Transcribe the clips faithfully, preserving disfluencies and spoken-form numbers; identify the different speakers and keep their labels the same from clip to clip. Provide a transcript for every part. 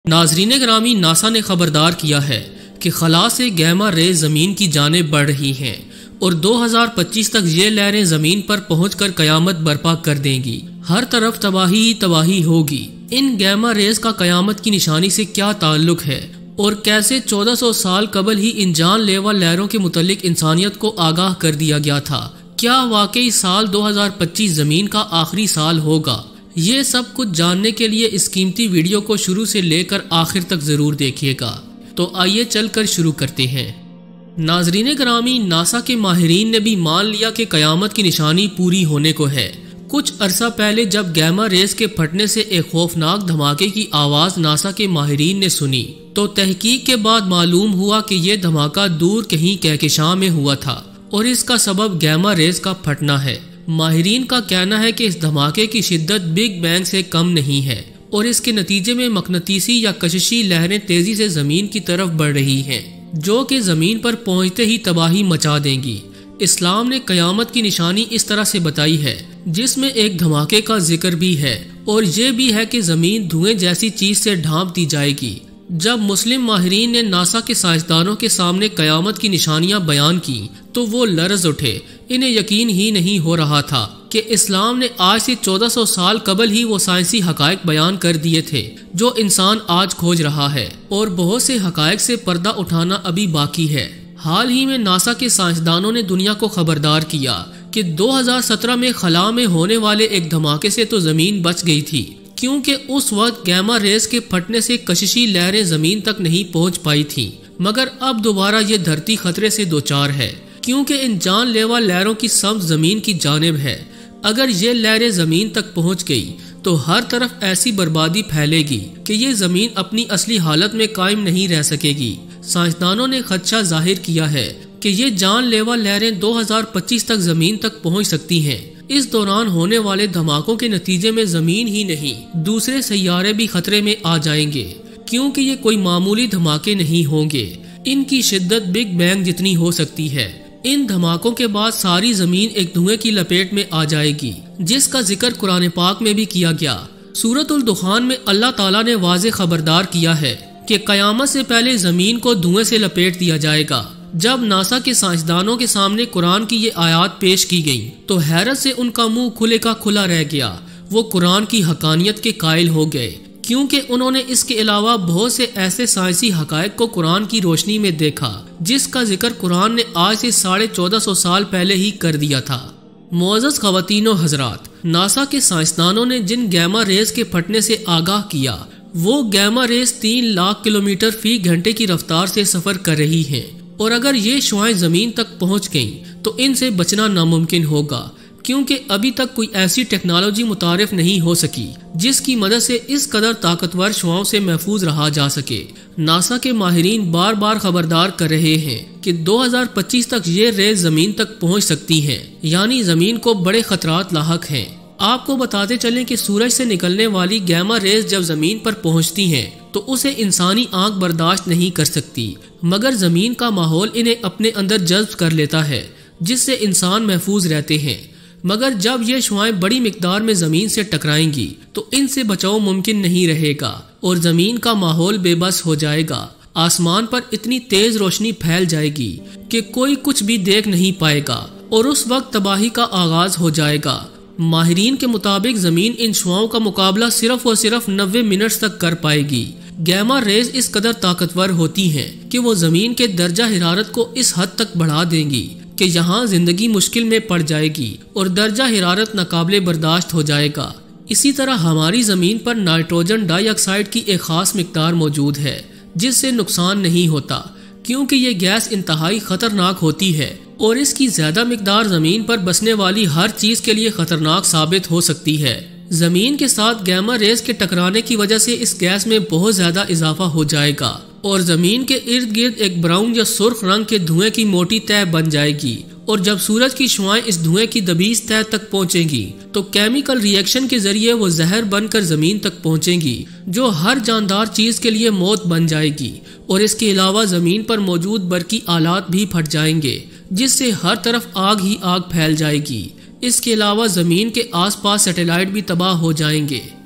Speaker 1: ناظرین گرامی، ناسا نے خبردار کیا ہے کہ خلا سے گیما ریز زمین کی جانب بڑھ رہی ہیں اور دو ہزار پچیس تک یہ لہریں زمین پر پہنچ کر قیامت برپا کر دیں گی۔ ہر طرف تباہی ہی تباہی ہوگی۔ ان گیما ریز کا قیامت کی نشانی سے کیا تعلق ہے اور کیسے چودہ سو سال قبل ہی ان جان لیوا لہروں کے متعلق انسانیت کو آگاہ کر دیا گیا تھا؟ کیا واقعی سال دو ہزار پچیس زمین کا آخری سال ہوگا؟ یہ سب کچھ جاننے کے لیے اس قیمتی ویڈیو کو شروع سے لے کر آخر تک ضرور دیکھیے گا۔ تو آئیے چل کر شروع کرتے ہیں۔ ناظرین گرامی، ناسا کے ماہرین نے بھی مان لیا کہ قیامت کی نشانی پوری ہونے کو ہے۔ کچھ عرصہ پہلے جب گیما ریز کے پھٹنے سے ایک خوفناک دھماکے کی آواز ناسا کے ماہرین نے سنی تو تحقیق کے بعد معلوم ہوا کہ یہ دھماکہ دور کہیں کہکشاں میں ہوا تھا اور اس کا سبب گیما ریز کا پھٹنا ہے۔ ماہرین کا کہنا ہے کہ اس دھماکے کی شدت بگ بینگ سے کم نہیں ہے اور اس کے نتیجے میں مقناطیسی یا کششی لہریں تیزی سے زمین کی طرف بڑھ رہی ہیں، جو کہ زمین پر پہنچتے ہی تباہی مچا دیں گی۔ اسلام نے قیامت کی نشانی اس طرح سے بتائی ہے، جس میں ایک دھماکے کا ذکر بھی ہے اور یہ بھی ہے کہ زمین دھوئیں جیسی چیز سے ڈھانپ دی جائے گی۔ جب مسلم ماہرین نے ناسا کے سائنسدانوں کے سامنے قیامت کی نشانیاں بیان کی تو وہ لرز اٹھے۔ انہیں یقین ہی نہیں ہو رہا تھا کہ اسلام نے آج سے چودہ سو سال قبل ہی وہ سائنسی حقائق بیان کر دیے تھے جو انسان آج کھوج رہا ہے، اور بہت سے حقائق سے پردہ اٹھانا ابھی باقی ہے۔ حال ہی میں ناسا کے سائنسدانوں نے دنیا کو خبردار کیا کہ دو ہزار سترہ میں خلا میں ہونے والے ایک دھماکے سے تو زمین بچ گئی تھی، کیونکہ اس وقت گیما ریز کے پھٹنے سے کششی لہریں زمین تک نہیں پہنچ پائی تھیں، مگر اب دوبارہ یہ دھرتی خطرے سے دوچار ہے، کیونکہ ان جان لیوا لہروں کی سمت زمین کی جانب ہے۔ اگر یہ لہریں زمین تک پہنچ گئی تو ہر طرف ایسی بربادی پھیلے گی کہ یہ زمین اپنی اصلی حالت میں قائم نہیں رہ سکے گی۔ سائنسدانوں نے خدشہ ظاہر کیا ہے کہ یہ جان لیوا لہریں دو ہزار پچیس تک زمین تک پہنچ سکتی ہیں۔ اس دوران ہونے والے دھماکوں کے نتیجے میں زمین ہی نہیں، دوسرے سیارے بھی خطرے میں آ جائیں گے، کیونکہ یہ کوئی معمولی دھماکے نہیں ہوں گے۔ ان کی شدت بگ بینگ جتنی ہو سکتی ہے۔ ان دھماکوں کے بعد ساری زمین ایک دھوئیں کی لپیٹ میں آ جائے گی، جس کا ذکر قرآن پاک میں بھی کیا گیا۔ سورۃ الدخان میں اللہ تعالیٰ نے واضح خبردار کیا ہے کہ قیامت سے پہلے زمین کو دھوئیں سے لپیٹ دیا جائے گا۔ جب ناسا کے سائنسدانوں کے سامنے قرآن کی یہ آیات پیش کی گئیں تو حیرت سے ان کا منہ کھلے کا کھلا رہ گیا۔ وہ قرآن کی حقانیت کے قائل ہو گئے، کیونکہ انہوں نے اس کے علاوہ بہت سے ایسے سائنسی حقائق کو قرآن کی روشنی میں دیکھا جس کا ذکر قرآن نے آج سے ساڑھے چودہ سو سال پہلے ہی کر دیا تھا۔ معزز خواتین و حضرات، ناسا کے سائنسدانوں نے جن گیما ریز کے پھٹنے سے آگاہ کیا، وہ گیما ریز تین لاکھ کلومیٹر فی گھنٹے کی رفتار سے سفر کر رہی ہیں، اور اگر یہ شعاعیں زمین تک پہنچ گئیں تو ان سے بچنا ناممکن ہوگا، کیونکہ ابھی تک کوئی ایسی ٹیکنالوجی متعارف نہیں ہو سکی جس کی مدد سے اس قدر طاقتور شعاؤں سے محفوظ رہا جا سکے۔ ناسا کے ماہرین بار بار خبردار کر رہے ہیں کہ دو ہزار پچیس تک یہ ریز زمین تک پہنچ سکتی ہیں، یعنی زمین کو بڑے خطرات لاحق ہیں۔ آپ کو بتاتے چلیں کہ سورج سے نکلنے والی گیما ریز جب زمین پر پہنچتی ہیں تو اسے انسانی آنکھ برداشت نہیں کر سکتی، مگر زمین کا ماحول انہیں اپنے اندر جذب کر لیتا ہے، جس سے انسان محفوظ رہتے ہیں۔ مگر جب یہ شعاعیں بڑی مقدار میں زمین سے ٹکرائیں گی تو ان سے بچاؤ ممکن نہیں رہے گا اور زمین کا ماحول بے بس ہو جائے گا۔ آسمان پر اتنی تیز روشنی پھیل جائے گی کہ کوئی کچھ بھی دیکھ نہیں پائے گا اور اس وقت تباہی کا آغاز ہو جائے گا۔ ماہرین کے مطابق زمین ان شعاؤں کا مقابلہ صرف اور صرف نوے منٹ تک کر پائے گی۔ گیما ریز اس قدر طاقتور ہوتی ہیں کہ وہ زمین کے درجہ حرارت کو اس حد تک بڑھا دیں گی کہ یہاں زندگی مشکل میں پڑ جائے گی اور درجہ حرارت ناقابل برداشت ہو جائے گا۔ اسی طرح ہماری زمین پر نائٹروجن ڈائی آکسائڈ کی ایک خاص مقدار موجود ہے جس سے نقصان نہیں ہوتا، کیونکہ یہ گیس انتہائی خطرناک ہوتی ہے اور اس کی زیادہ مقدار زمین پر بسنے والی ہر چیز کے لیے خطرناک ثابت ہو سکتی ہے۔ زمین کے ساتھ گیما ریز کے ٹکرانے کی وجہ سے اس گیس میں بہت زیادہ اضافہ ہو جائے گا اور زمین کے ارد گرد ایک براؤن یا سرخ رنگ کے دھوئیں کی موٹی تہ بن جائے گی، اور جب سورج کی شعاعیں اس دھوئیں کی دبیز تہ تک پہنچیں گی تو کیمیکل ری ایکشن کے ذریعے وہ زہر بن کر زمین تک پہنچیں گی، جو ہر جاندار چیز کے لیے موت بن جائے گی، اور اس کے علاوہ زمین پر موجود برقی آلات بھی پھٹ جائیں گے، جس سے ہر طرف آگ ہی آگ پھیل جائے گی۔ اس کے علاوہ زمین کے آس پاس سیٹلائٹ بھی تباہ ہو جائیں گے۔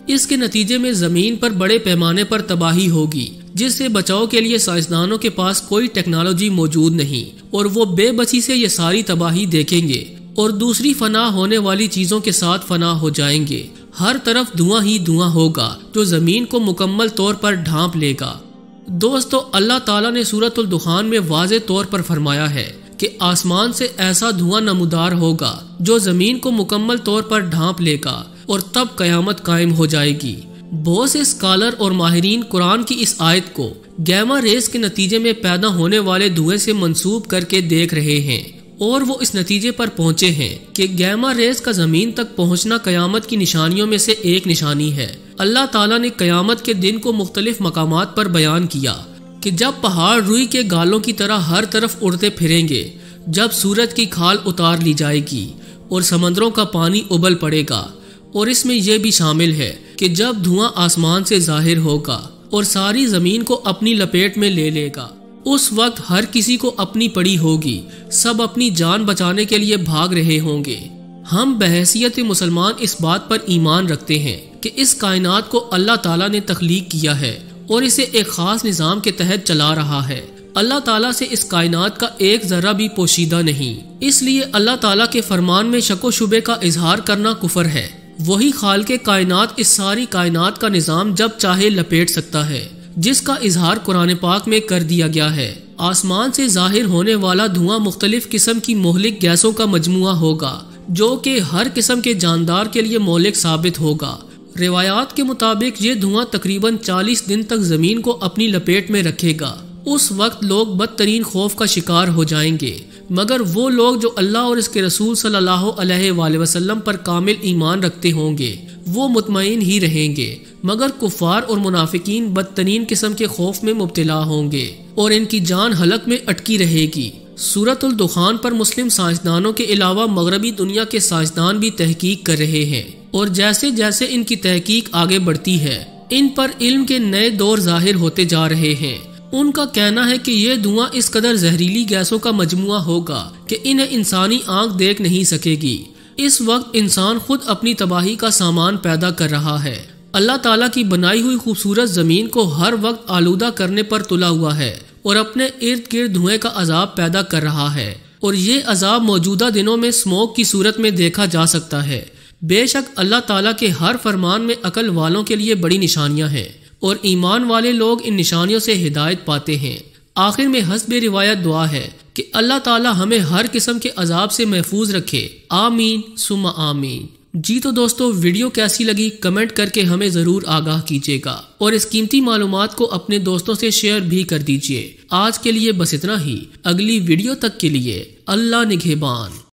Speaker 1: اس کے نتیجے میں زمین پر بڑے پیمانے پر تباہی ہوگی، جس سے بچاؤ کے لیے سائنسدانوں کے پاس کوئی ٹیکنالوجی موجود نہیں، اور وہ بے بسی سے یہ ساری تباہی دیکھیں گے اور دوسری فنا ہونے والی چیزوں کے ساتھ فنا ہو جائیں گے۔ ہر طرف دھواں ہی دھواں ہوگا جو زمین کو مکمل طور پر ڈھانپ لے گا۔ دوستو، اللہ تعالیٰ نے سورۃ الدخان میں واضح طور پر فرمایا ہے کہ آسمان سے ایسا دھواں نمودار ہوگا جو زمین کو مکمل طور پر ڈھانپ لے گا اور تب قیامت قائم ہو جائے گی۔ بہت سے اسکالر اور ماہرین قرآن کی اس آیت کو گیما ریز کے نتیجے میں پیدا ہونے والے دھوئیں سے منسوب کر کے دیکھ رہے ہیں، اور وہ اس نتیجے پر پہنچے ہیں کہ گیما ریز کا زمین تک پہنچنا قیامت کی نشانیوں میں سے ایک نشانی ہے۔ اللہ تعالیٰ نے قیامت کے دن کو مختلف مقامات پر بیان کیا کہ جب پہاڑ روئی کے گالوں کی طرح ہر طرف اڑتے پھریں گے، جب سورج کی کھال اتار لی جائے گی اور سمندروں کا پانی ابل پڑے گا، اور اس میں یہ بھی شامل ہے کہ جب دھواں آسمان سے ظاہر ہوگا اور ساری زمین کو اپنی لپیٹ میں لے لے گا، اس وقت ہر کسی کو اپنی پڑی ہوگی، سب اپنی جان بچانے کے لیے بھاگ رہے ہوں گے۔ ہم بحیثیت مسلمان اس بات پر ایمان رکھتے ہیں کہ اس کائنات کو اللہ تعالیٰ نے تخلیق کیا ہے اور اسے ایک خاص نظام کے تحت چلا رہا ہے۔ اللہ تعالیٰ سے اس کائنات کا ایک ذرہ بھی پوشیدہ نہیں، اس لیے اللہ تعالیٰ کے فرمان میں شک و شبے کا اظہار کرنا کفر ہے۔ وہی خالق کائنات اس ساری کائنات کا نظام جب چاہے لپیٹ سکتا ہے، جس کا اظہار قرآن پاک میں کر دیا گیا ہے۔ آسمان سے ظاہر ہونے والا دھواں مختلف قسم کی مہلک گیسوں کا مجموعہ ہوگا جو کہ ہر قسم کے جاندار کے لیے مہلک ثابت ہوگا۔ روایات کے مطابق یہ دھواں تقریباً چالیس دن تک زمین کو اپنی لپیٹ میں رکھے گا۔ اس وقت لوگ بدترین خوف کا شکار ہو جائیں گے، مگر وہ لوگ جو اللہ اور اس کے رسول صلی اللہ علیہ وآلہ وسلم پر کامل ایمان رکھتے ہوں گے وہ مطمئن ہی رہیں گے، مگر کفار اور منافقین بدترین قسم کے خوف میں مبتلا ہوں گے اور ان کی جان حلق میں اٹکی رہے گی۔ سورۃ الدخان پر مسلم سائنسدانوں کے علاوہ مغربی دنیا کے سائنسدان بھی تحقیق کر رہے ہیں، اور جیسے جیسے ان کی تحقیق آگے بڑھتی ہے ان پر علم کے نئے دور ظاہر ہوتے جا رہے ہیں۔ ان کا کہنا ہے کہ یہ دھواں اس قدر زہریلی گیسوں کا مجموعہ ہوگا کہ انہیں انسانی آنکھ دیکھ نہیں سکے گی۔ اس وقت انسان خود اپنی تباہی کا سامان پیدا کر رہا ہے۔ اللہ تعالیٰ کی بنائی ہوئی خوبصورت زمین کو ہر وقت آلودہ کرنے پر تلا ہوا ہے اور اپنے ارد گرد دھوئیں کا عذاب پیدا کر رہا ہے، اور یہ عذاب موجودہ دنوں میں اسموک کی صورت میں دیکھا جا سکتا ہے۔ بے شک اللہ تعالیٰ کے ہر فرمان میں عقل والوں کے لیے بڑی نشانیاں ہیں، اور ایمان والے لوگ ان نشانیوں سے ہدایت پاتے ہیں۔ آخر میں حسب روایت دعا ہے کہ اللہ تعالی ہمیں ہر قسم کے عذاب سے محفوظ رکھے، آمین ثم آمین۔ جی تو دوستو، ویڈیو کیسی لگی کمنٹ کر کے ہمیں ضرور آگاہ کیجیے گا، اور اس قیمتی معلومات کو اپنے دوستوں سے شیئر بھی کر دیجیے۔ آج کے لیے بس اتنا ہی، اگلی ویڈیو تک کے لیے اللہ نگہبان۔